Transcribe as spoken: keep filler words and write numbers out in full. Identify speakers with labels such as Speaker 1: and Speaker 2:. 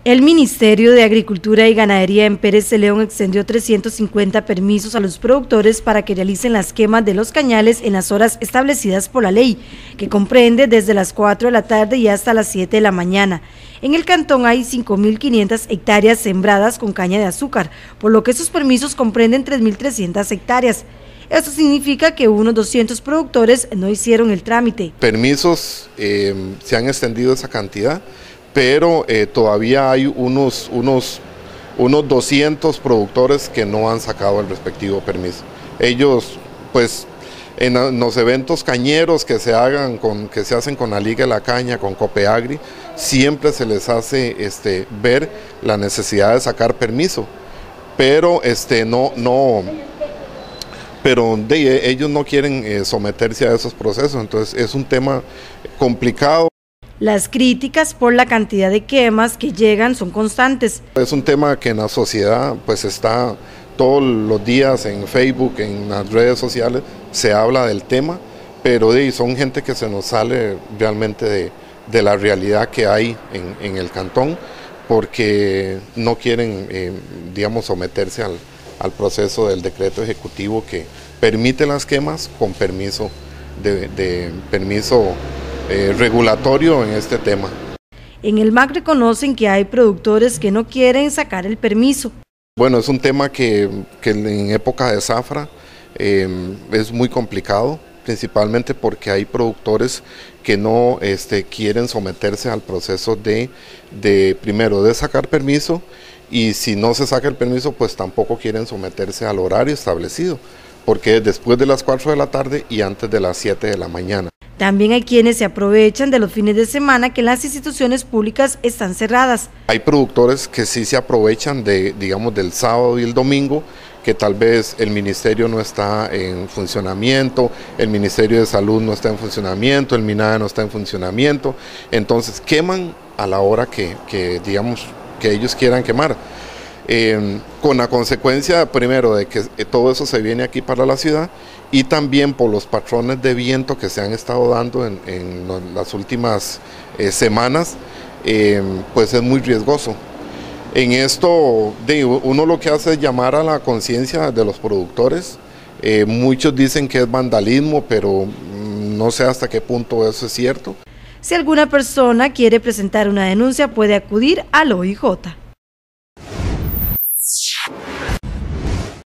Speaker 1: El Ministerio de Agricultura y Ganadería en Pérez de León extendió trescientos cincuenta permisos a los productores para que realicen las quemas de los cañales en las horas establecidas por la ley, que comprende desde las cuatro de la tarde y hasta las siete de la mañana. En el cantón hay cinco mil quinientas hectáreas sembradas con caña de azúcar, por lo que esos permisos comprenden tres mil trescientas hectáreas. Esto significa que unos doscientos productores no hicieron el trámite.
Speaker 2: Permisos, eh, se han extendido esa cantidad, pero eh, todavía hay unos, unos, unos doscientos productores que no han sacado el respectivo permiso. Ellos, pues, en los eventos cañeros que se hagan con, que se hacen con la Liga de la Caña, con Copeagri, siempre se les hace este, ver la necesidad de sacar permiso, pero este, no, no, pero de, ellos no quieren eh, someterse a esos procesos, entonces es un tema complicado.
Speaker 1: Las críticas por la cantidad de quemas que llegan son constantes.
Speaker 2: Es un tema que en la sociedad pues está todos los días en Facebook, en las redes sociales, se habla del tema, pero de, son gente que se nos sale realmente de, de la realidad que hay en, en el cantón, porque no quieren, eh, digamos, someterse al, al proceso del decreto ejecutivo que permite las quemas con permiso de, de permiso Eh, regulatorio en este tema.
Speaker 1: En el M A C reconocen que hay productores que no quieren sacar el permiso.
Speaker 2: Bueno, es un tema que, que en época de zafra eh, es muy complicado, principalmente porque hay productores que no este, quieren someterse al proceso de, de, primero, de sacar permiso, y si no se saca el permiso, pues tampoco quieren someterse al horario establecido, porque es después de las cuatro de la tarde y antes de las siete de la mañana.
Speaker 1: También hay quienes se aprovechan de los fines de semana que las instituciones públicas están cerradas.
Speaker 2: Hay productores que sí se aprovechan de, digamos, del sábado y el domingo, que tal vez el ministerio no está en funcionamiento, el Ministerio de Salud no está en funcionamiento, el MINADE no está en funcionamiento, entonces queman a la hora que, que digamos, que ellos quieran quemar. Eh, con la consecuencia primero de que todo eso se viene aquí para la ciudad, y también por los patrones de viento que se han estado dando en, en las últimas eh, semanas, eh, pues es muy riesgoso. En esto de, uno lo que hace es llamar a la conciencia de los productores. Eh, muchos dicen que es vandalismo, pero mm, no sé hasta qué punto eso es cierto.
Speaker 1: Si alguna persona quiere presentar una denuncia, puede acudir al O I J.